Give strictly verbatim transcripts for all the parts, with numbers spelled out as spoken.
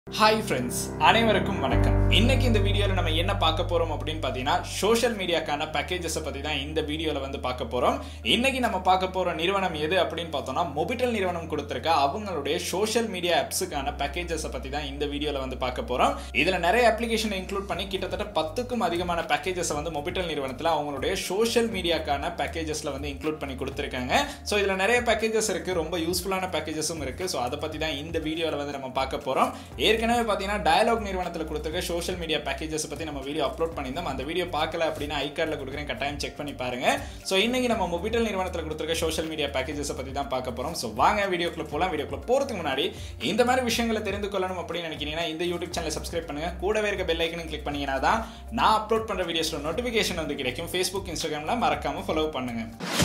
Hi friends, அனைவருக்கும் வணக்கம். இன்னைக்கு இந்த வீடியோல நம்ம என்ன பார்க்க போறோம் அப்படினு பாத்தீங்கன்னா சோஷியல் மீடியாக்கான பேக்கேजेस பத்தி தான் இந்த வீடியோல வந்து பார்க்க போறோம். இன்னைக்கு நம்ம பார்க்க போற நிறுவனம் எது அப்படினு பார்த்தோம்னா Mobitel நிறுவனம் கொடுத்திருக்க அவங்களுடைய சோஷியல் மீடியா ஆப்ஸ்க்கான பேக்கேजेस பத்தி தான் இந்த வீடியோல வந்து பார்க்க போறோம். இதுல நிறைய அப்ளிகேஷன் இன்க்ளூட் பண்ணி கிட்டத்தட்ட பத்துக்கும் அதிகமான பேக்கேजेस வந்து Mobitel நிறுவனத்துல அவங்களுடைய சோஷியல் மீடியாக்கான பேக்கேजेसல வந்து இன்க்ளூட் பண்ணி கொடுத்திருக்காங்க. சோ இதுல நிறைய பேக்கேजेस இருக்கு, ரொம்ப யூஸ்ஃபுல்லான பேக்கேजेसும் இருக்கு. சோ அத பத்தி தான் இந்த வீடியோல வந்து நம்ம பார்க்க போறோம். ஏற்கனவே பாத்தீங்கன்னா டயலாக் நிறுவனத்துல கொடுத்திருக்க சோஷியல் மீடியா பேக்கேजेस பத்தி நம்ம வீடியோ அப்லோட் பண்ணிருந்தோம். அந்த வீடியோ பார்க்கல அப்படினா ஐ கார்ட்ல கொடுக்கிறேன், கட்டாயம் செக் பண்ணி பாருங்க. சோ இன்னைக்கு நம்ம Mobitel நிறுவனத்துல கொடுத்திருக்க சோஷியல் மீடியா பேக்கேजेस பத்தி தான் பார்க்க போறோம். சோ வாங்க வீடியோக்குள்ள போலாம். வீடியோக்குள்ள போறதுக்கு முன்னாடி இந்த மாதிரி விஷயங்களை தெரிந்து கொள்ளணும் அப்படி நினைக்கிறீங்கன்னா இந்த YouTube சேனலை சப்ஸ்கிரைப் பண்ணுங்க. கூடவே இருக்க பெல் ஐகானை கிளிக் பண்ணீங்கன்னா தான் நான் அப்லோட் பண்ற வீடியோஸ்ல நோட்டிபிகேஷன் வந்து கிடைக்கும். Facebook, Instagramல மறக்காம ஃபாலோ பண்ணுங்க.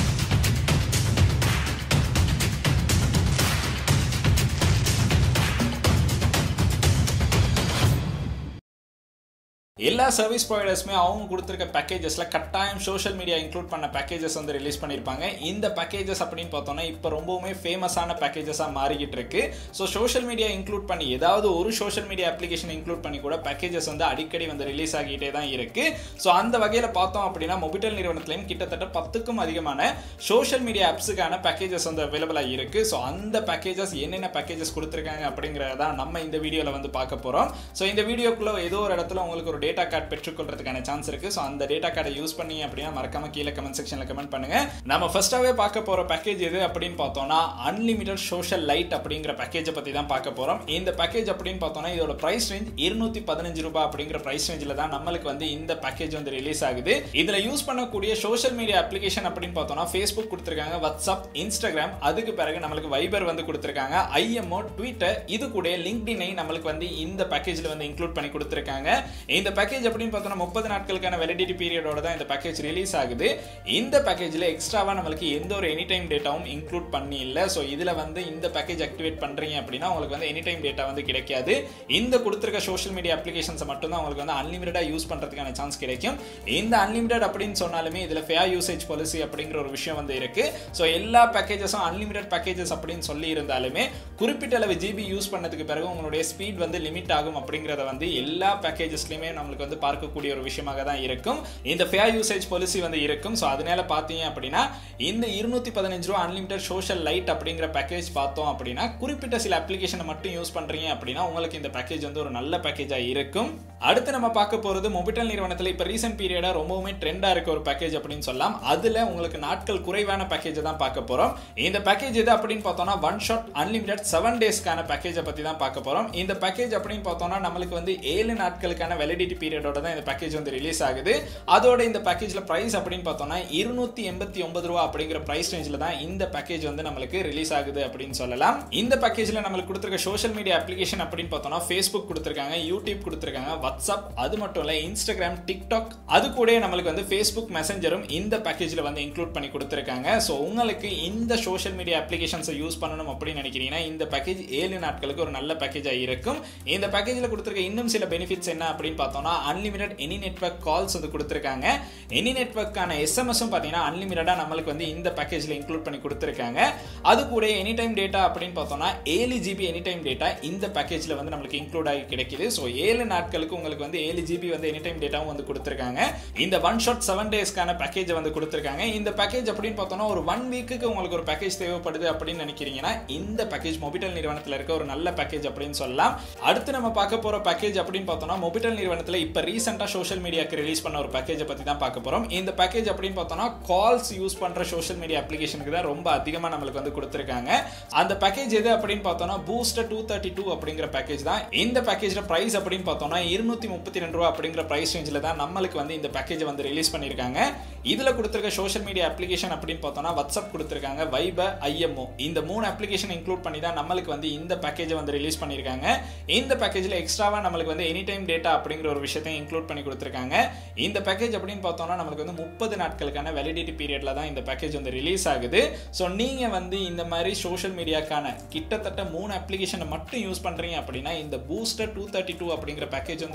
எல்லா சர்வீஸ் ப்ரொவைடர்ஸ்மே அவங்க கொடுத்திருக்க பேக்கேजेसல கட்டாயம் சோஷியல் மீடியா இன்க்ளூட் பண்ண பேக்கேजेस வந்து ரிலீஸ் பண்ணிருப்பாங்க. இந்த பேக்கேजेस அப்படினு பார்த்தோம்னா இப்போ ரொம்பவுமே ஃபேமஸான பேக்கேजेसா மாறிக்கிட்டு இருக்கு. சோ சோஷியல் மீடியா இன்க்ளூட் பண்ணி ஏதாவது ஒரு சோஷியல் மீடியா அப்ளிகேஷன் இன்க்ளூட் பண்ணி கூட பேக்கேजेस வந்து அடிக்கடி வந்து ரிலீஸ் ஆகிட்டே தான் இருக்கு. சோ அந்த வகையில பார்த்தோம் அப்படினா Mobitel நிறுவனத்திலயும் கிட்டத்தட்ட பத்துக்கும் அதிகமான சோஷியல் மீடியா ஆப்ஸ்க்கான பேக்கேजेस வந்து அவேலபிளா இருக்கு. சோ அந்த பேக்கேजेस என்னென்ன பேக்கேजेस கொடுத்திருக்காங்க அப்படிங்கறத நம்ம இந்த வீடியோல வந்து பார்க்க போறோம். சோ இந்த வீடியோக்குள்ள ஏதோ ஒரு இடத்துல உங்களுக்கு ஒரு டேட்டா கார்டு பெற்றுக்கொள்றதுக்கான சான்ஸ் இருக்கு. சோ அந்த டேட்டா கார்டை யூஸ் பண்ணி அப்படினா மறக்காம கீழ கமெண்ட் செக்ஷன்ல கமெண்ட் பண்ணுங்க. நம்ம ஃபர்ஸ்டாவே பார்க்க போற பேக்கேஜ் எது அப்படினு பார்த்தோம்னா அன்லிமிட்டட் சோஷியல் லைட் அப்படிங்கற பேக்கேஜை பத்தி தான் பார்க்க போறோம். இந்த பேக்கேஜ் அப்படினு பார்த்தோம்னா இதோட பிரைஸ் ரேஞ்ச் இருநூற்று பதினைந்து ரூபாய் அப்படிங்கற பிரைஸ் ரேஞ்சில தான் நமக்கு வந்து இந்த பேக்கேஜ் வந்து ரிலீஸ் ஆகுது. இதுல யூஸ் பண்ணக்கூடிய சோஷியல் மீடியா அப்ளிகேஷன் அப்படினு பார்த்தோம்னா Facebook கொடுத்திருக்காங்க, WhatsApp, Instagram, அதுக்கு பிறகு நமக்கு Viber வந்து கொடுத்திருக்காங்க, I M O, Twitter, இது கூட LinkedIn நமக்கு வந்து இந்த பேக்கேஜ்ல வந்து இன்க்ளூட் பண்ணி கொடுத்திருக்காங்க. இந்த பேக்கேஜ் அப்படினு பார்த்தோம்னா முப்பது நாட்களுக்கான வேலிடிட்டி பீரியடோட தான் இந்த பேக்கேஜ் ரிலீஸ் ஆகுது. இந்த பேக்கேஜ்ல எக்ஸ்ட்ராவா நமக்கு எந்த ஒரு எனி டைம் டேட்டாவும் இன்க்ளூட் பண்ணி இல்ல. சோ இதுல வந்து இந்த பேக்கேஜ் ஆக்டிவேட் பண்றீங்க அப்படினா உங்களுக்கு வந்து எனி டைம் டேட்டா வந்து கிடைக்காது. இந்த கொடுத்திருக்க சோஷியல் மீடியா அப்ளிகேஷன்ஸ் மட்டும் தான் உங்களுக்கு வந்து அன்லிமிட்டடா யூஸ் பண்றதுக்கான சான்ஸ் கிடைக்கும். இந்த அன்லிமிட்டட் அப்படினு சொன்னாலுமே இதுல ஃபேர் யூசேஜ் பாலிசி அப்படிங்கற ஒரு விஷயம் வந்து இருக்கு. சோ எல்லா பேக்கேஜஸும் அன்லிமிட்டட் பேக்கேஜஸ் அப்படினு சொல்லி இருந்தாலுமே குறிப்பிட்ட அளவு ஜிபி யூஸ் பண்ணதுக்கு பிறகு உங்களுடைய ஸ்பீட் வந்து லிமிட் ஆகும் அப்படிங்கறத வந்து எல்லா பேக்கேஜஸ்லயுமே நமக்கு வந்து பார்க்கக்கூடிய ஒரு விஷயமாக தான் இருக்கும். இந்த ஃபேர் யூசேஜ் பாலிசி வந்து இருக்கும். சோ அதனால பாத்தீங்க அப்படினா இந்த இருநூற்று பதினைந்து ரூபாய் அன்லிமிட்டட் சோஷியல் லைட் அப்படிங்கற பேக்கேஜ் பார்த்தோம் அப்படினா குறிப்பிட்ட சில அப்ளிகேஷனை மட்டும் யூஸ் பண்றீங்க அப்படினா உங்களுக்கு இந்த பேக்கேஜ் வந்து ஒரு நல்ல பேக்கேஜா இருக்கும். அடுத்து நம்ம பார்க்க போறது Mobitel நிறுவனத்துல இப்ப ரீசன்ட் பீரியடா ரொம்பவே ட்ரெண்டா இருக்க ஒரு பேக்கேஜ் அப்படினு சொல்லலாம். அதுல உங்களுக்கு நாட்கள் குறைவான பேக்கேஜ் தான் பார்க்க போறோம். இந்த பேக்கேஜ் எது அப்படினு பார்த்தோம்னா ஒன் ஷாட் அன்லிமிட்டட் செவன் டேஸ்க்கான பேக்கேஜை பத்தி தான் பார்க்க போறோம். இந்த பேக்கேஜ் அப்படினு பார்த்தோம்னா நமக்கு வந்து ஏழு நாட்களுக்கான வேலிடிட்டி பீரியடோட தான் இந்த பேக்கேஜ் வந்து ரிலீஸ் ஆகுது. அதோட இந்த பேக்கேஜ்ல பிரைஸ் அப்படினு பார்த்தோம்னா இருநூற்று எண்பத்தி ஒன்பது ரூபாய் அப்படிங்கற பிரைஸ் ரேஞ்சில தான் இந்த பேக்கேஜ் வந்து நமக்கு ரிலீஸ் ஆகுது அப்படினு சொல்லலாம். இந்த பேக்கேஜ்ல நமக்கு கொடுத்திருக்க சோஷியல் மீடியா அப்ளிகேஷன் அப்படினு பார்த்தோம்னா Facebook கொடுத்திருக்காங்க, YouTube கொடுத்திருக்காங்க, WhatsApp, அது மட்டும் இல்ல Instagram, TikTok, அது கூட நமக்கு வந்து Facebook மெசஞ்சரும் இந்த பேக்கேஜ்ல வந்து இன்க்ளூட் பண்ணி கொடுத்திருக்காங்க. சோ உங்களுக்கு இந்த சோஷியல் மீடியா அப்ளிகேஷன்ஸ் யூஸ் பண்ணனும் அப்படி நினைக்கிறீங்கன்னா இந்த பேக்கேஜ் ஏழு நாட்களுக்கு ஒரு நல்ல பேக்கேஜா இருக்கும். இந்த பேக்கேஜ்ல கொடுத்திருக்க இன்னும் சில பெனிஃபிட்ஸ் என்ன அப்படினு பார்த்தோம்னா அன்லிமிட்டட் எனி நெட்வொர்க் கால்ஸ் வந்து கொடுத்திருக்காங்க. எனி நெட்வொர்க்கான S M S-உம் பாத்தீங்கன்னா அன்லிமிட்டடா நமக்கு வந்து இந்த பேக்கேஜ்ல இன்க்ளூட் பண்ணி கொடுத்திருக்காங்க. அது கூட எனி டைம் டேட்டா அப்படினு பார்த்தோம்னா ஏழு ஜிபி எனி டைம் டேட்டா இந்த பேக்கேஜ்ல வந்து நமக்கு இன்க்ளூட் ஆகி கிடைக்குது. சோ ஏழு நாட்களுக்கு உங்களுக்கு வந்து ஏழு ஜிபி வந்து எனி டைம் டேட்டாவும் வந்து கொடுத்திருக்காங்க. இந்த ஒன் ஷாட் செவன் டேஸ்க்கான பேக்கேஜ் வந்து கொடுத்திருக்காங்க. இந்த பேக்கேஜ் அப்படினு பார்த்தோம்னா ஒரு ஒன் வீக்குக்கு உங்களுக்கு ஒரு பேக்கேஜ் தேவைப்படுது அப்படின்னு நினைக்கிறீங்கன்னா இந்த பேக்கேஜ் Mobitel நிறுவனத்துல இருக்க ஒரு நல்ல பேக்கேஜ் அப்படின்னு சொல்லலாம். அடுத்து நம்ம பார்க்க போற பேக்கேஜ் அப்படினு பார்த்தோம்னா Mobitel நிறுவனத்துல இப்ப ரீசெண்டா சோஷியல் மீடியாக்கு ரிலீஸ் பண்ண ஒரு பேக்கேஜ் பத்தி தான் பார்க்க போறோம். இந்த பேக்கேஜ் அப்படினு பார்த்தோம்னா கால்ஸ் யூஸ் பண்ற சோஷியல் மீடியா அப்ளிகேஷனுக்கு தான் ரொம்ப அதிகமா நமக்கு வந்து கொடுத்திருக்காங்க. அந்த பேக்கேஜ் எது அப்படினு பார்த்தோம்னா பூஸ்ட் டூ தேர்ட்டி டூ அப்படிங்கற பேக்கேஜ் தான். இந்த பேக்கேஜ்ல பிரைஸ் அப்படினு பார்த்தோம்னா இருநூற்று முப்பத்தி இரண்டு ரூபாய் அப்படிங்கற பிரைஸ் ரேஞ்சில தான் நமக்கு வந்து இந்த பேக்கேஜ் வந்து ரிலீஸ் பண்ணிருக்காங்க. இதுல கொடுத்திருக்க சோஷியல் மீடியா அப்ளிகேஷன் அப்படினு பார்த்தோம்னா WhatsApp கொடுத்திருக்காங்க, Viber, I M O, இந்த மூணு அப்ளிகேஷன் இன்க்ளூட் பண்ணி தான் நமக்கு வந்து இந்த பேக்கேஜ் வந்து ரிலீஸ் பண்ணிருக்காங்க. இந்த பேக்கேஜ்ல எக்ஸ்ட்ராவா நமக்கு வந்து எனி டைம் டேட்டா அப்படிங்கற ஒரு விஷயத்தை இன்க்ளூட் பண்ணி கொடுத்திருக்காங்க. இந்த பேக்கேஜ் அப்படினு பார்த்தோம்னா நமக்கு வந்து முப்பது நாட்களுக்கான வேலிடிட்டி பீரியட்ல தான் இந்த பேக்கேஜ் வந்து ரிலீஸ் ஆகுது. சோ நீங்க வந்து இந்த மாதிரி சோஷியல் மீடியாக்கான கிட்டத்தட்ட மூணு அப்ளிகேஷனை மட்டும் யூஸ் பண்றீங்க அப்படினா இந்த பூஸ்டர் டூ தேர்ட்டி டூ அப்படிங்கற பேக்கேஜ் வந்து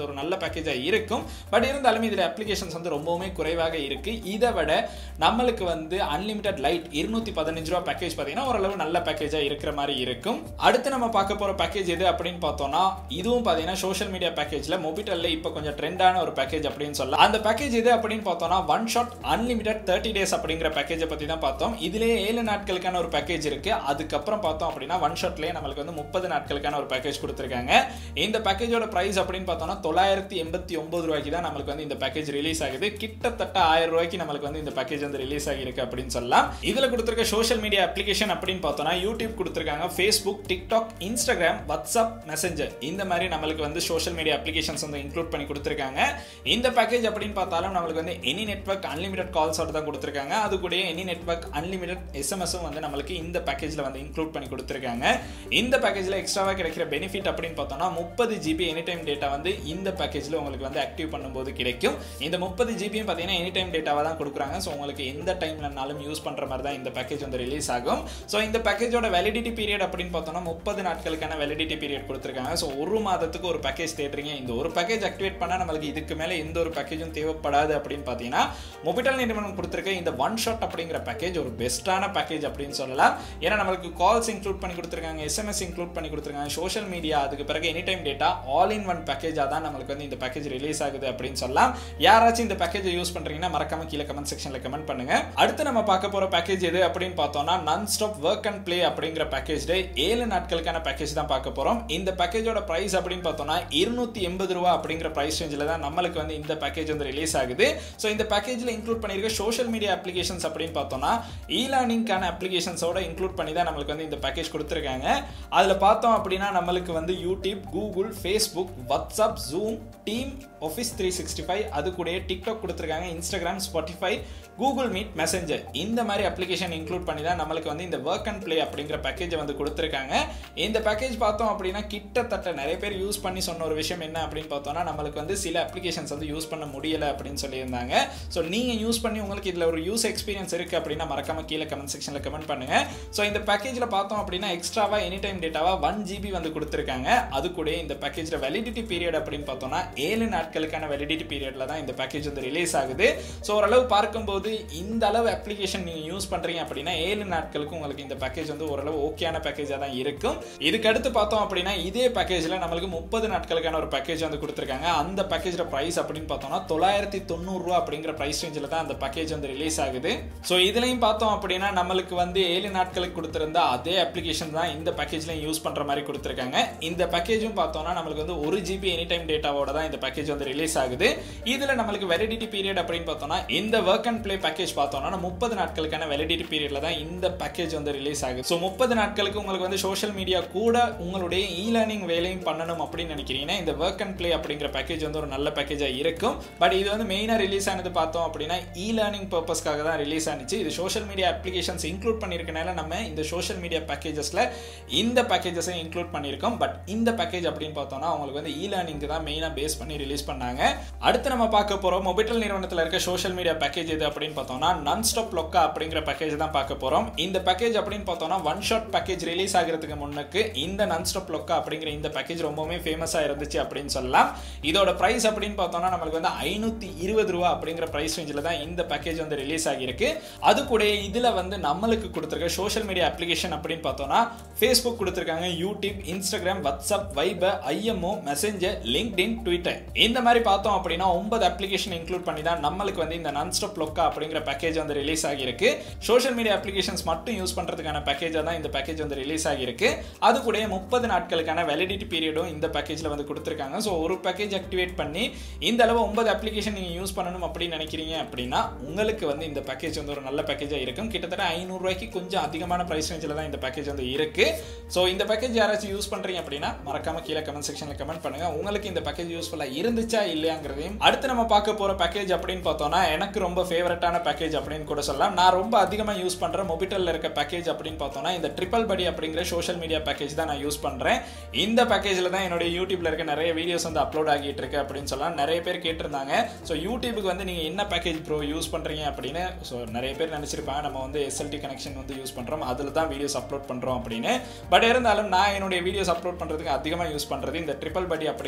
வந்து ஒரு நல்ல பேக்கேஜா இருக்கும். பட் இருந்தாலும் இதுல அப்ளிகேஷன்ஸ் வந்து ரொம்பவுமே குறைவாக இருக்கு. இதை விட நம்மளுக்கு வந்து அன்லிமிட்டட் லைட் இருநூத்தி பதினஞ்சு ரூபாய் பேக்கேஜ் பாத்தீங்கன்னா ஓரளவு நல்ல பேக்கேஜா இருக்கிற மாதிரி இருக்கும். அடுத்து நம்ம பார்க்க போற பேக்கேஜ் எது அப்படின்னு பார்த்தோம்னா இதுவும் பாத்தீங்கன்னா சோஷியல் மீடியா பேக்கேஜ்ல மொபிட்டல்ல இப்ப கொஞ்சம் ட்ரெண்டான ஒரு பேக்கேஜ் அப்படின்னு சொல்லலாம். அந்த பேக்கேஜ் எது அப்படின்னு பார்த்தோம்னா one shot unlimited thirty days அப்படிங்கிற பேக்கேஜை பத்தி தான் பார்த்தோம். இதுலயே ஏழு நாட்களுக்கான ஒரு பேக்கேஜ் இருக்கு. அதுக்கப்புறம் பார்த்தோம் அப்படின்னா ஒன் ஷாட்லயே நம்மளுக்கு வந்து முப்பது நாட்களுக்கான ஒரு பேக்கேஜ் கொடுத்திருக்காங்க. இந்த பேக்கேஜோட பிரைஸ் அப்படின்னு பார்த்தோம்னா தொள்ளாயிரத்தி எண்பத்தி ஒன்பது ரூபாய்க்கு தான் நம்மளுக்கு வந்து இந்த பேக்கேஜ் ரிலீஸ் ஆகுது. கிட்டத்தட்ட ஆயிரம் ரூபாய்க்கு நம்மளுக்கு வந்து இந்த பேக்கேஜ் வந்து ரிலீஸ் ஆகிருக்கு அப்படின்னு சொல்லலாம். இதுல கொடுத்திருக்க சோஷியல் மீடியா அப்ளிகேஷன் அப்படின்னு பார்த்தோம்னா யூடியூப் கொடுத்திருக்காங்க, Facebook, TikTok, Instagram, WhatsApp, Messenger இந்த மாதிரி நம்மளுக்கு வந்து சோஷியல் மீடியா அப்ளிகேஷன்ஸ் வந்து இன்க்ளூட் பண்ணி கொடுத்திருக்காங்க. இந்த பேக்கேஜ் அப்படின்னு பார்த்தாலும் நம்மளுக்கு வந்து எனி நெட்வொர்க் அன்லிமிட்டட் கால்ஸ் தான் கொடுத்திருக்காங்க. அது கூட எனி நெட்வொர்க் அன்லிமிட்டட் எஸ்எம்எஸும் வந்து நம்மளுக்கு இந்த பேக்கேஜ்ல வந்து இன்க்ளூட் பண்ணி கொடுத்திருக்காங்க. இந்த பேக்கேஜ்ல எக்ஸ்ட்ராவா கிடைக்கிற பெனிஃபிட் அப்படின்னு பார்த்தோம்னா முப்பது ஜிபி எனி டைம் டேட்டா வந்து இந்த பேக்கேஜ்ல உங்களுக்கு வந்து ஆக்டிவ் பண்ணும்போது கிடைக்கும். இந்த முப்பது ஜிபியும் பார்த்தீங்கன்னா எனி டைம் டேட்டாவா தான் கொடுக்குறாங்க. ஸோ உங்களுக்கு எந்த டைம்லனாலும் யூஸ் பண்ற மாதிரி தான் இந்த பேக்கேஜ் வந்து ரிலீஸ் ஆகும். ஸோ இந்த பேக்கேஜோட வேலிடிட்டி பீரியட் அப்படின்னு பார்த்தோம்னா முப்பது நாட்களுக்கான வேலிடிட்டி பீரியட் கொடுத்திருக்காங்க. ஸோ ஒரு மாதத்துக்கு ஒரு பேக்கேஜ் தேடுறீங்க, இந்த ஒரு பேக்கேஜ் ஆக்டிவேட் பண்ணா நம்மளுக்கு இதுக்கு மேல எந்த ஒரு பேக்கேஜும் தேவைப்படாது அப்படின்னு பார்த்தீங்கன்னா மொபிட்டல் நிறுவனம் கொடுத்திருக்க இந்த ஒன் ஷாட் அப்படிங்கிற பேக்கேஜ் ஒரு பெஸ்டான பேக்கேஜ் அப்படின்னு சொல்லலாம். ஏன்னா நம்மளுக்கு கால்ஸ் இன்க்ளூட் பண்ணி கொடுத்திருக்காங்க, எஸ்எம்எஸ் இன்க்ளூட் பண்ணி கொடுத்திருக்காங்க, சோஷியல் மீடியா, அதுக்கு பிறகு any time data, all in one பேக்கேஜா தான் நம்மளுக்கு வந்து இந்த பேக்கேஜ் ரிலீஸ் ஆகுது அப்படின்னு சொல்லலாம். யாராச்சும் இந்த பேக்கேஜை யூஸ் பண்றீங்கன்னா மறக்காம கீழே கமெண்ட் செக்ஷன்ல கமெண்ட் பண்ணுங்க. அடுத்து நம்ம பார்க்க போற பேக்கேஜ் எது அப்படின்னு பார்த்தோம்னா non stop work and play அப்படிங்கிற பேக்கேஜ் ஏழு நாட்களுக்கான பேக்கேஜ் தான் பார்க்க போறோம். இந்த பேக்கேஜோட பிரைஸ் அப்படின்னு பார்த்தோம்னா இருநூத்தி எண்பது ரூபாய் அப்படிங்கிற பிரைஸ் ரேஞ்சில தான் நம்மளுக்கு வந்து இந்த பேக்கேஜ் வந்து ரிலீஸ் ஆகுது. சோ இந்த பேக்கேஜ்ல இன்க்ளூட் பண்ணிருக்க சோஷியல் மீடியா அப்ளிகேஷன்ஸ் அப்படின்னு பார்த்தோம்னா இ லேர்னிங்கான அப்ளிகேஷன்ஸோட இன்க்ளூட் பண்ணி தான் நம்மளுக்கு வந்து இந்த பேக்கேஜ் கொடுத்திருக்காங்க. அதுல பார்த்தோம் அப்படின்னா நம்மளுக்கு வந்து YouTube, Google, Facebook, WhatsApp, Zoom, team, office three sixty five, அது கூட டிக்டாக் கொடுத்திருக்காங்க, Instagram, Spotify, Google Meet, Messenger இந்த மாதிரி அப்ளிகேஷன் இன்க்ளூட் பண்ணி தான் நம்மளுக்கு வந்து இந்த ஒர்க் அண்ட் பிளே அப்படிங்கிற பேக்கேஜ் வந்து கொடுத்திருக்காங்க. இந்த பேக்கேஜ் பார்த்தோம் அப்படின்னா கிட்டத்தட்ட நிறைய பேர் யூஸ் பண்ணி சொன்ன ஒரு விஷயம் என்ன அப்படின்னு பார்த்தோம்னா நம்மளுக்கு வந்து சில அப்ளிகேஷன்ஸ் வந்து யூஸ் பண்ண முடியல அப்படின்னு சொல்லியிருந்தாங்க. ஸோ நீங்க யூஸ் பண்ணி உங்களுக்கு இதுல ஒரு யூஸ் எக்ஸ்பீரியன்ஸ் இருக்கு அப்படின்னா மறக்காம கீழே கமெண்ட் செக்ஷன்ல கமெண்ட் பண்ணுங்க. ஸோ இந்த பேக்கேஜ்ல பார்த்தோம் அப்படின்னா எக்ஸ்ட்ராவா எனி டைம் டேட்டாவா ஒன் ஜிபி வந்து கொடுத்திருக்காங்க. அது கூட இந்த பேக்கேஜ்ல வேலிடிட்டி பீரியட் அப்படின்னு பார்த்தோம்னா ஏழு நாட்களுக்கான வேலிடிட்டி பீரியட்ல தான் இந்த பேக்கேஜ் வந்து ரிலீஸ் ஆகுது. ஸோ ஓரளவு பார்க்கும்போது இந்த அளவு அப்ளிகேஷன் நீங்க யூஸ் பண்றீங்க அப்படின்னா ஏழு நாட்களுக்கு உங்களுக்கு இந்த பேக்கேஜ் வந்து ஓரளவு ஓகேயான பேக்கேஜா தான் இருக்கும். இதுக்கு அடுத்து பார்த்தோம் அப்படின்னா இதே பேக்கேஜ்ல நம்மளுக்கு முப்பது நாட்களுக்கான ஒரு பேக்கேஜ் வந்து கொடுத்திருக்காங்க. அந்த பேக்கேஜோட பிரைஸ் அப்படின்னு பார்த்தோம்னா தொள்ளாயிரத்தி தொண்ணூறு ரூபாய் அப்படிங்கிற பிரைஸ் ரேஞ்சில தான் அந்த பேக்கேஜ் வந்து ரிலீஸ் ஆகுது. ஸோ இதுலயும் பார்த்தோம் அப்படின்னா நம்மளுக்கு வந்து ஏழு நாட்களுக்கு கொடுத்திருந்த அதே அப்ளிகேஷன் தான் இந்த பேக்கேஜ்லயும் யூஸ் பண்ற மாதிரி கொடுத்திருக்காங்க. இந்த பேக்கேஜும் பார்த்தோம்னா நம்மளுக்கு வந்து ஒரு ஜிபி எனி டைம் டேட்டாவோட தான் இந்த பேக்கேஜ் வந்து ரிலீஸ் ஆகுது. இதுல நம்மளுக்கு வேலிடிட்டி பீரியட் அப்படின்னு பார்த்தோம்னா இந்த ஒர்க் அண்ட் பிளே பேக்கேஜ் பார்த்தோம்னா முப்பது நாட்களுக்கான வேலிடிட்டி பீரியட்ல தான் இந்த பேக்கேஜ் வந்து ரிலீஸ் ஆகுது. ஸோ முப்பது நாட்களுக்கு உங்களுக்கு வந்து சோஷியல் மீடியா கூட உங்களுடைய இ லேர்னிங் வேலையும் பண்ணணும் அப்படின்னு நினைக்கிறீங்கன்னா இந்த ஒர்க் அண்ட் பிளே அப்படிங்கிற பேக்கேஜ் வந்து ஒரு நல்ல பேக்கேஜா இருக்கும். பட் இது வந்து மெயினா ரிலீஸ் ஆனது பார்த்தோம் அப்படின்னா இ லேர்னிங் பர்பஸ்க்காக தான் ரிலீஸ் ஆனிச்சு. இது சோஷியல் மீடியா அப்ளிகேஷன்ஸ் இன்க்ளூட் பண்ணிருக்கனால நம்ம இந்த சோஷியல் மீடியா பேக்கேஜஸ்ல இந்த பேக்கேஜஸை இன்க்ளூட் பண்ணிருக்கோம். பட் இந்த பேக்கேஜ் அப்படின்னு பார்த்தோம்னா உங்களுக்கு வந்து இ லேர்னிங் தான் மெயினா பேஸ் பண்ணி ரிலீஸ் பண்ணாங்க. அடுத்து நம்ம பார்க்க போறோம் மொபிட்டல் நிறுவனத்தில் இருக்க சோஷியல் மீடியா பேக்கேஜ் எது அப்படின்னு பார்த்தோம்னா நான் ஸ்டாப் லொக்கா அப்படிங்கிற பேக்கேஜ் தான் பார்க்க போறோம். இந்த பேக்கேஜ் அப்படின்னு பார்த்தோம்னா ஒன் ஷாட் பேக்கேஜ் ரிலீஸ் ஆகிறதுக்கு முன்னுக்கு இந்த நான் ஸ்டாப் லொக்கா அப்படிங்கிற இந்த பேக்கேஜ் ரொம்பவே ஃபேமஸா இருந்துச்சு அப்படின்னு சொல்லலாம். இதோட பிரைஸ் அப்படின்னு பார்த்தோம்னா நமக்கு வந்து ஐநூத்தி இருபது ரூபாய் அப்படிங்கிற பிரைஸ் ரேஞ்சில தான் இந்த பேக்கேஜ் வந்து ரிலீஸ் ஆகிருக்கு. அது கூட இதுல வந்து நம்மளுக்கு கொடுத்திருக்க சோஷியல் மீடியா அப்ளிகேஷன் அப்படின்னு பார்த்தோம்னா ஃபேஸ்புக் கொடுத்திருக்காங்க, YouTube, Instagram, WhatsApp, Viber, IMO, Messenger, LinkedIn, Twitter இந்த மாதிரி பார்த்தோம் அப்படின்னா ஒன்பது அப்ளிகேஷன் இன்க்ளூட் பண்ணி தான் நம்மளுக்கு வந்து இந்த நான் ஸ்டாப் லொக்கா அப்படிங்கிற பேக்கேஜ் வந்து ரிலீஸ் ஆகிருக்கு. சோஷியல் மீடியா அப்ளிகேஷன்ஸ் மட்டும் யூஸ் பண்றதுக்கான பேக்கேஜா தான் இந்த பேக்கேஜ் வந்து ரிலீஸ் ஆகிருக்கு. அது கூட முப்பது நாட்களுக்கான வேலிடிட்டி பீரியடும் இந்த பேக்கேஜ்ல வந்து கொடுத்திருக்காங்க. சோ ஒரு பேக்கேஜ் ஆக்டிவேட் பண்ணி இந்த அளவு ஒன்பது அப்ளிகேஷன் நீங்க யூஸ் பண்ணணும் அப்படின்னு நினைக்கிறீங்க அப்படின்னா உங்களுக்கு வந்து இந்த பேக்கேஜ் வந்து ஒரு நல்ல பேக்கேஜா இருக்கும். கிட்டத்தட்ட ஐநூறு ரூபாய்க்கு கொஞ்சம் அதிகமான பிரைஸ் ரேஞ்சில தான் இந்த பேக்கேஜ் வந்து இருக்கு. சோ இந்த பேக்கேஜ் யாராச்சும் யூஸ் பண்றீங்க அப்படின்னா மறக்காம கீழே கமெண்ட் செக்ஷன்ல கமெண்ட் பண்ணுங்க. உங்களுக்கு இந்த பேக்கேஜ் யூஸ்ஃபுல்லா இருந்துச்சா இல்லையாங்கிறதையும். அடுத்து நம்ம பார்க்க போற பேக்கேஜ் அப்படின்னு பார்த்தோம்னா எனக்கு ரொம்ப ஃபேவரட்டான பேக்கேஜ் அப்படின்னு கூட சொல்லலாம். நான் ரொம்ப அதிகமா யூஸ் பண்ற மொபிட்டல்ல இருக்க பேக்கேஜ் அப்படின்னு பார்த்தோம்னா இந்த ட்ரிபிள் படி அப்படிங்கிற சோஷியல் மீடியா பேக்கேஜ் தான் நான் யூஸ் பண்றேன். இந்த பேக்கேஜ்ல தான் என்னோட யூடியூப்ல இருக்க நிறைய வீடியோஸ் வந்து அப்லோட் ஆகிட்டு இருக்கு அப்படின்னு சொல்லலாம். நிறைய பேர் கேட்டிருந்தாங்க ஸோ யூடியூபுக்கு வந்து நீங்க என்ன பேக்கேஜ் ப்ரோ யூஸ் பண்றீங்க அப்படின்னு. ஸோ நிறைய பேர் நினைச்சிருப்பாங்க நம்ம வந்து எஸ்எல்டி கனெக்ஷன் வந்து யூஸ் பண்றோம், அதுல தான் வீடியோஸ் அப்லோட் பண்றோம் அப்படின்னு. பட் இருந்தாலும் நான் என்னுடைய வீடியோஸ் அப்லோட் பண்றதுக்கு அதிகமா யூஸ் பண்றது இந்த ட்ரிபிள் படி அப்படிங்கிற மொபிட்டல்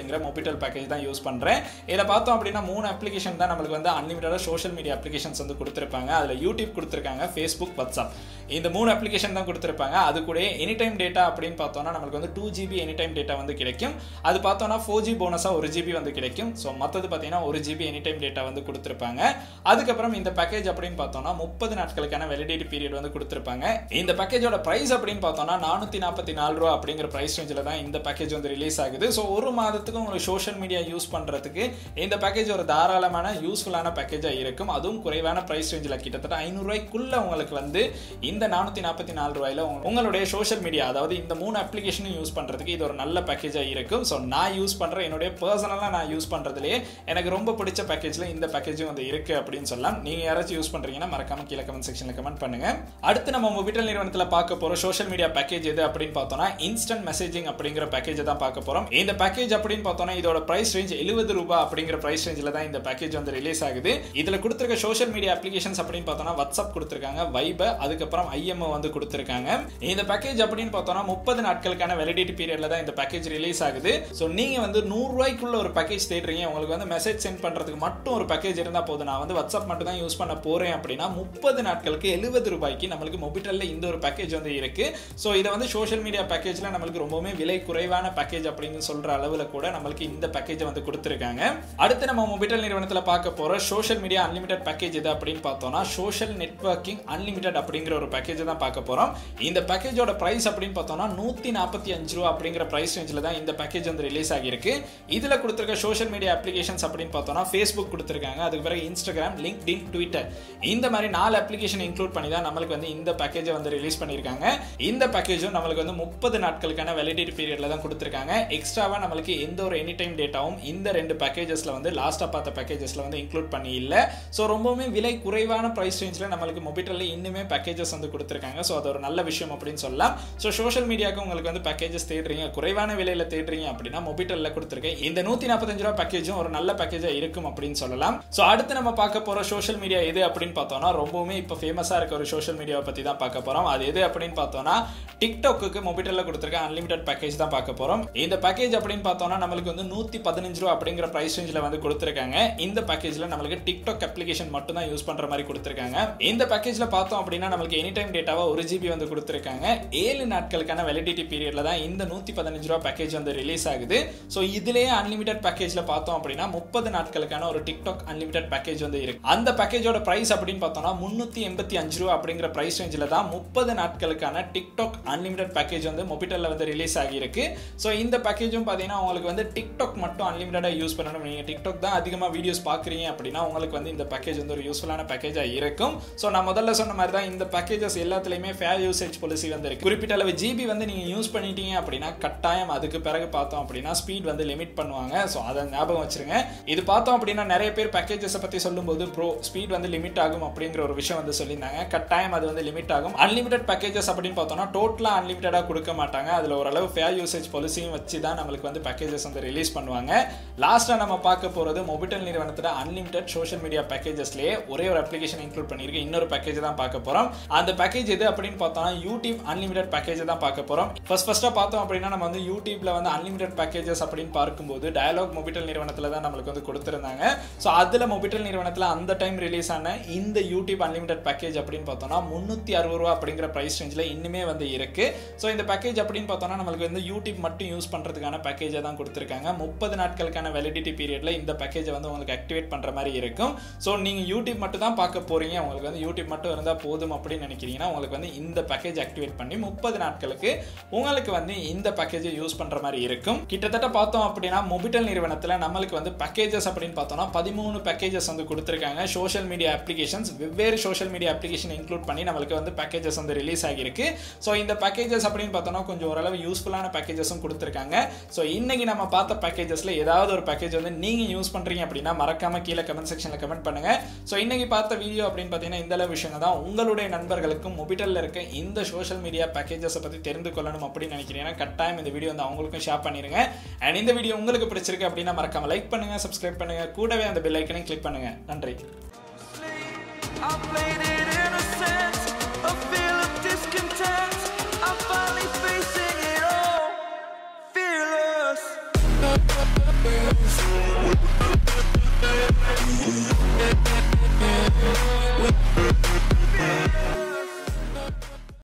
Mobitel பேக்கேஜ் தான் யூஸ் பண்றேன். இதில் பார்த்தோம் அப்படின்னா மூணு அப்ளிகேஷன் தான் நம்மளுக்கு வந்து அன்லிமிட்டடாக சோஷியல் மீடியா அப்ளிகேஷன்ஸ் வந்து கொடுத்துருப்பாங்க. அதில் யூடியூப் கொடுத்துருக்காங்க, ஃபேஸ்புக், வாட்ஸ்அப் இந்த மூணு அப்ளிகேஷன் தான் கொடுத்துருப்பாங்க. அது கூட எனி டைம் டேட்டா அப்படின்னு பார்த்தோம்னா நம்மளுக்கு வந்து two GB any time data வந்து கிடைக்கும். அது பார்த்தோம்னா ஃபோர் ஜி போனஸாக ஒரு ஜிபி வந்து கிடைக்கும். ஸோ மற்றது பார்த்தீங்கன்னா ஒரு ஜிபி எனி டைம் டேட்டா வந்து கொடுத்துருப்பாங்க. அதுக்கப்புறம் இந்த பேக்கேஜ் அப்படின்னு பார்த்தோம்னா முப்பது நாட்களுக்கான வேலிடிட்டி பீரியட் வந்து கொடுத்துருப்பாங்க. இந்த பேக்கேஜோட பிரைஸ் அப்படின்னு பார்த்தோம்னா நானூற்றி நாற்பத்தி நாலு ரூபா அப்படிங்கிற பிரைஸ் ரேஞ்சில் தான் இந்த பேக்கேஜ் வந்து ரிலீஸ் ஆகுது. ஸோ ஒரு மாதத்துக்கு உங்களுக்கு சோஷியல் மீடியா யூஸ் பண்ணுறதுக்கு இந்த பேக்கேஜ் ஒரு தாராளமான யூஸ்ஃபுல்லான பேக்கேஜாக இருக்கும். அதுவும் குறைவான பிரைஸ் ரேஞ்சில் கிட்டத்தட்ட ஐநூறு ரூபாய்க்குள்ள உங்களுக்கு வந்து இந்த நானூற்றி நாற்பத்தி நாலு ரூபாயில உங்களுடைய சோஷியல் மீடியா அதாவது இந்த மூணு அப்ளிகேஷனும் யூஸ் பண்ணுறதுக்கு இது ஒரு நல்ல பேக்கேஜாக இருக்கும். ஸோ நான் யூஸ் பண்ணுறேன், என்னுடைய பர்சனலாக நான் யூஸ் பண்ணுறதுலேயே எனக்கு ரொம்ப பிடிச்ச பேக்கேஜில் இந்த பேக்கேஜும் வந்து இருக்குது அப்படின்னு சொல்லலாம். நீங்கள் யாராச்சும் யூஸ் பண்ணுறீங்கன்னா மறக்காம கீழே கமெண்ட் செக்ஷனில் கமெண்ட் பண்ணுங்க. அடுத்து நம்ம Mobitel நிறுவனத்தில் பார்க்க போகிற சோஷியல் மீடியா பேக்கேஜ் எது அப்படின்னு பார்த்தோம்னா இன்ஸ்டன்ட் மெசேஜிங் அப்படிங்கிற பேக்கேஜ் தான் பார்க்க போகிறோம். இந்த பேக்கேஜ் அப்படின்னு பார்த்தோம்னா இதோட பிரைஸ் ரேஞ்ச் எழுபது ரூபாய் அப்படிங்கிற பிரைஸ் ரேஞ்சில் தான் இந்த பேக்கேஜ் வந்து ரிலீஸ் ஆகுது. இதில் கொடுத்துருக்க சோஷியல் மீடியா அப்ளிகேஷன்ஸ் அப்படின்னு பார்த்தோம்னா வாட்ஸ்அப் கொடுத்துருக்காங்க, வைபர், அதுக்கப்புறம் ஐஎம்ஓ வந்து கொடுத்துருக்காங்க. இந்த பேக்கேஜ் அப்படின்னு பார்த்தோம்னா முப்பது நாட்களுக்கான வேலிடிட்டி பீரியட்ல தான் இந்த பேக்கேஜ் ரிலீஸ் ஆகுது. ஸோ நீங்க வந்து நூறு ரூபாய்க்குள்ள ஒரு பேக்கேஜ் தேடுறீங்க, உங்களுக்கு வந்து மெசேஜ் சென்ட் பண்றதுக்கு மட்டும் ஒரு பேக்கேஜ் இருந்தால் போதும், நான் வந்து வாட்ஸ்அப் மட்டும் தான் யூஸ் பண்ண போறேன் அப்படின்னா முப்பது நாட்களுக்கு எழுபது ரூபாய்க்கு நம்மளுக்கு Mobitelல இந்த ஒரு பேக்கேஜ் வந்து இருக்கு. ஸோ இதை வந்து சோஷியல் மீடியா பேக்கேஜ்ல நம்மளுக்கு ரொம்பவுமே விலை குறைவான பேக்கேஜ் அப்படின்னு சொல்ற அளவுல கூட நம்மளுக்கு இந்த பேக்கேஜ் வந்து கொடுத்துருக்காங்க. அடுத்து நம்ம Mobitel நிறுவனத்தில் பார்க்க போற சோஷியல் மீடியா அன்லிமிடெட் பேக்கேஜ் எது அப்படின்னு பார்த்தோம்னா சோஷியல் நெட்வொர்க்கிங் அன்லிமிடெட் அப்படிங்கிற ஒரு பேக்கேஜ் தான் பார்க்க போறோம். இந்த பேக்கேஜோட பிரைஸ் அப்படின்னு பார்த்தோம்னா நூத்தி நாற்பத்தி அஞ்சு ரூபா அப்படிங்கிற பிரைஸ் ரேஞ்சில் தான் இந்த பேக்கேஜ் வந்து ரிலீஸ் ஆகிருக்கு. இதுல கொடுத்திருக்க சோஷியல் மீடியா அப்ளிகேஷன்ஸ் அப்படின்னு பார்த்தோம்னா ஃபேஸ்புக் கொடுத்திருக்காங்க, அதுக்கு பிறகு இன்ஸ்டாகிராம், லிங்க்டின், ட்விட்டர் இந்த மாதிரி நாலு அப்ளிகேஷன் இன்க்ளூட் பண்ணி தான் நம்மளுக்கு வந்து இந்த பேக்கேஜை வந்து ரிலீஸ் பண்ணியிருக்காங்க. இந்த பேக்கேஜும் நம்மளுக்கு வந்து முப்பது நாட்களுக்கான வேலிடிட்டி பீரியட்ல தான் கொடுத்திருக்காங்க. எக்ஸ்ட்ராவா நம்மளுக்கு எந்த ஒரு எனி டைம் டேட்டாவும் இந்த ரெண்டு பேக்கேஜஸ்ல வந்து லாஸ்டா பார்த்த பேக்கேஜஸ்ல வந்து இன்க்ளூட் பண்ணி இல்ல. ஸோ ரொம்பவுமே விலை குறைவான பிரைஸ் ரேஞ்சில் நம்மளுக்கு Mobitelல இன்னுமே பேக்கேஜஸ் வந்து கொடுத்திருக்காங்க. ஸோ அது ஒரு நல்ல விஷயம் அப்படின்னு சொல்லலாம். ஸோ சோஷியல் மீடியாவுக்கு உங்களுக்கு வந்து பேக்கேஜஸ் தேடுறீங்க, குறைவான விலையில தேடுறீங்க அப்படின்னா Mobitelல கொடுத்திருக்கேன் இந்த நூத்தி நாற்பத்தஞ்சு ரூபாய் பேக்கேஜும் ஒரு நல்ல பேக்கேஜா இருக்கும் அப்படின்னு சொல்லலாம். ஸோ அடுத்து நம்ம பார்க்க போற சோஷியல் மீடியா எது அப்படின்னு பார்த்தோம்னா ரொம்பவுமே இப்போ ஃபேமஸா இருக்க ஒரு சோஷியல் மீடியாவை பத்தி தான் பார்க்க போறோம். அது எது அப்படின்னு பார்த்தோம்னா டிக்டாக்கு Mobitelல கொடுத்திருக்க அன்லிமிடெட் பேக்கேஜ் தான் பார்க்க போறோம். இந்த பேக்கேஜ் அப்படின்னு பார்த்தோம்னா நம்மளுக்கு வந்து நூத்தி பதினஞ்சு ரூபாய் அப்படிங்கிற பிரைஸ் ரேஞ்சில் வந்து கொடுத்திருக்காங்க. இந்த பேக்கேஜ்ல நம்மளுக்கு டிக்டாக் அப்ளிகேஷன் மட்டும் தான் யூஸ் பண்ற மாதிரி கொடுத்திருக்காங்க. இந்த பேக்கேஜ்ல பார்த்தோம் அப்படின்னா நம்மளுக்கு எனி டைம் டேட்டாவா ஒரு ஜிபி வந்து கொடுத்திருக்காங்க. ஏழு நாட்களுக்கான வேலிடிட்டி பீரியட்ல தான் இந்த நூத்தி பதினஞ்சு ரூபாய் பேக்கேஜ் வந்து ரிலீஸ் ஆகுது. ஸோ இதுலயே அன்லிமிடெட் பேக்கேஜ்ல பார்த்தோம் அப்படின்னா முப்பது நாட்களுக்கான ஒரு டிக்டாக் அன்லிமிடெட் பேக்கேஜ் வந்து இருக்கு. அந்த பேக்கேஜோட பிரைஸ் அப்படின்னு பார்த்தோம்னா முன்னூத்தி எண்பத்தி அஞ்சு ரூபாய் அப்படிங்கிற பிரைஸ் ரேஞ்சில் தான் முப்பது நாட்களுக்கான டிக்டாக் அன்லிமிடெட் பேக்கேஜ் வந்து Mobitelல வந்து ரிலீஸ் ஆகியிருக்கு. ஸோ இந்த பேக்கேஜும் பார்த்தீங்கன்னா உங்களுக்கு வந்து டிக்டாக் மட்டும் அன்லிமிட்டடா யூஸ் பண்ணணும், நீங்க டிக்டாக் தான் அதிகமாக வீடியோஸ் பார்க்குறீங்க அப்படின்னா உங்களுக்கு வந்து இந்த பேக்கேஜ் வந்து ஒரு யூஸ்ஃபுல்லான பேக்கேஜாக இருக்கும். ஸோ நான் முதல்ல சொன்ன மாதிரி தான் இந்த பேக்கேஜஸ் எல்லாத்துலேயுமே ஃபேர் யூசேஜ் பாலிசி வந்து இருக்கு. குறிப்பிட்ட அளவு ஜிபி வந்து நீங்கள் யூஸ் பண்ணிட்டீங்க அப்படின்னா கட்டாயம் அதுக்கு பிறகு பார்த்தோம் அப்படின்னா ஸ்பீட் வந்து லிமிட் பண்ணுவாங்க. ஸோ அதை ஞாபகம் வச்சிருங்க. இது பார்த்தோம் அப்படின்னா நிறைய பேர் பேக்கேஜஸை பற்றி சொல்லும்போது ப்ரோ ஸ்பீட் வந்து லிமிட் ஆகும் அப்படிங்கிற ஒரு விஷயம் வந்து சொல்லியிருந்தாங்க. கட்டாயம் அது வந்து லிமிட் ஆகும். அன்லிமிடெட் பேக்கேஜஸ் அப்படின்னு பார்த்தோம்னா டோட்டலாக அன்லிமிட்டடாக கொடுக்க மாட்டாங்க. அதில் ஓரளவு ஃபேர் யூசேஜ் பாலிசியும் வச்சு தான் நம்மளுக்கு வந்து பேக்கேஜஸ் வந்து ரிலீஸ் பண்ணுவாங்க. லாஸ்ட்டாக நம்ம பார்க்க போகிறது Mobitel நிறுவனத்தில் அன்லிமிடெட் சோஷியல் மீடியா பேக்கேஜஸ்லேயே ஒரே ஒரு அப்ளிகேஷன் இன்க்ளூட் பண்ணியிருக்கு. இன்னொரு பேக்கேஜ் தான் பார்க்க போகிறோம். அந்த பேக்கேஜ் எது அப்படின்னு பார்த்தோம்னா யூடியூப் அன்லிமிடெட் பேக்கேஜ் தான் பார்க்க போகிறோம். ஃபர்ஸ்ட் ஃபர்ஸ்ட்டாக பார்த்தோம் அப்படின்னா நம்ம வந்து யூடியூப்ல வந்து அன்லிமிடெட் பேக்கேஜஸ் அப்படின்னு பார்க்கும்போது டயலாக் Mobitel நிறுவனத்தில் தான் நம்மளுக்கு வந்து கொடுத்துருந்தாங்க. ஸோ அதில் Mobitel நிறுவனத்தில் அந்த டைம் ரிலீஸ் ஆன இந்த யூடியூப் அன்லிமிடெட் பேக்கேஜ் அப்படின்னு பார்த்தோம்னா முன்னூற்றி அறுபது ரூபா அப்படிங்கிற பிரைஸ் ரேஞ்சில் இன்னுமே வந்து இருக்கு. ஸோ இந்த பேக்கேஜ் அப்படின்னு பார்த்தோம்னா நம்மளுக்கு வந்து யூடியூப் மட்டும் யூஸ் பண்ணுறதுக்கான பேக்கேஜை தான் கொடுத்துருக்காங்க. முப்பது நாட்களுக்கான வேலிடிட்டி பீரியட்ல இந்த பேக்கேஜை வந்து உங்களுக்கு ஆக்டிவேட் பண்ணுற மாதிரி இருக்கும். ஸோ நீங்கள் யூடியூப் மட்டும் தான் பார்க்க போறீங்க, உங்களுக்கு வந்து யூடியூப் மட்டும் இருந்தால் போதும் அப்படின்னு நினைக்கிறீங்கன்னா உங்களுக்கு வந்து இந்த பேக்கேஜ் ஆக்டிவேட் பண்ணி முப்பது நாட்களுக்கு உங்களுக்கு வந்து இந்த பேக்கேஜை யூஸ் பண்ணுற மாதிரி இருக்கும். கிட்டத்தட்ட பார்த்தோம் அப்படின்னா Mobitel நிறுவனத்தில் நம்மளுக்கு வந்து பேக்கேஜஸ் அப்படின்னு பார்த்தோம்னா பதிமூணு பேக்கேஜஸ் வந்து கொடுத்துருக்காங்க. சோஷியல் மீடியா அப்ளிகேஷன்ஸ் வெவ்வேறு சோஷியல் மீடியா அப்ளிகேஷன் இன்க்ளூட் பண்ணி நம்மளுக்கு வந்து பேக்கேஜஸ் வந்து ரிலீஸ் ஆகிருக்கு. ஸோ இந்த பேக்கேஜஸ் அப்படின்னு பார்த்தோம்னா கொஞ்சம் ஓரளவு யூஸ்ஃபுல்லான பேக்கேஜஸும் கொடுத்துருக்காங்க. ஸோ இன்னைக்கு நம்ம பார்த்த பேக்கேஜஸ்ல ஏதாவது ஒரு பேக்கேஜ் வந்து நீங்க யூஸ் பண்றீங்க அப்படின்னா மறக்காம கீழே கமெண்ட் செக்ஷன்ல கமெண்ட் பண்ணுங்க. ஸோ இன்னைக்கு பார்த்த வீடியோ அப்படின்னு பார்த்தீங்கன்னா இந்த அளவு விஷயம் தான். உங்களுடைய நண்பர்களுக்கும் Mobitelல இருக்க இந்த சோஷியல் மீடியா பேக்கேஜஸ் பத்தி தெரிந்து கொள்ளணும் அப்படின்னு நினைக்கிறீங்கன்னா கட்டாயம் இந்த வீடியோ வந்து அவங்களுக்கும் ஷேர் பண்ணிருங்க. அண்ட் இந்த வீடியோ உங்களுக்கு பிடிச்சிருக்கு அப்படின்னா மறக்காம லைக் பண்ணுங்க, சப்ஸ்கிரைப் பண்ணுங்க, கூடவே அந்த பெல் ஐக்கனையும் கிளிக் பண்ணுங்க. நன்றி. I played it in a sense, a feel of discontent.